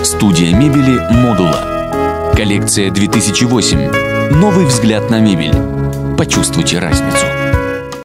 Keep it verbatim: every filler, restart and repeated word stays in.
Студия мебели «Модула». Коллекция две тысячи восемь. Новый взгляд на мебель. Почувствуйте разницу.